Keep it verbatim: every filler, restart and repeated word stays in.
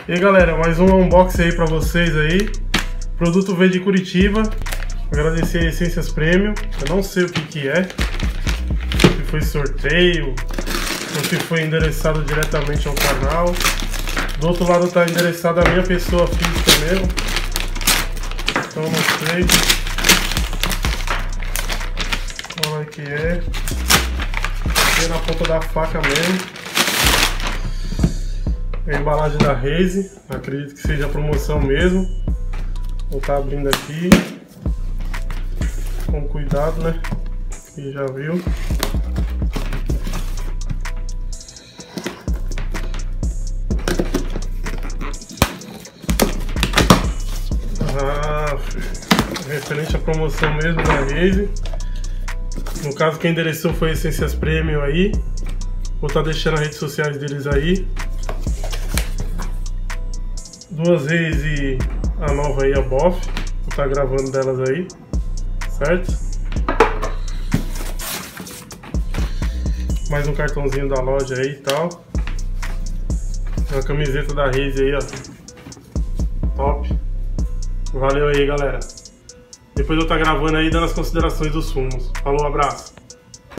E aí galera, mais um unboxing aí pra vocês aí. Produto veio de Curitiba. Agradecer a Essências Premium. Eu não sei o que que é. Se foi sorteio ou se foi endereçado diretamente ao canal. Do outro lado tá endereçado a minha pessoa física mesmo. Então eu não sei. Olha o que é. Aqui é na ponta da faca mesmo. A embalagem da Raze, acredito que seja promoção mesmo. Vou estar abrindo aqui com cuidado, né? E já viu. Ah, referente à promoção mesmo da Raze. No caso, quem endereçou foi Essências Premium aí. Vou estar deixando as redes sociais deles aí. Duas Raze e a nova aí, a Boff. Vou estar gravando delas aí, certo? Mais um cartãozinho da loja aí e tal. Uma camiseta da Raze aí, ó. Top. Valeu aí, galera. Depois eu estar gravando aí, dando as considerações dos fumos. Falou, abraço.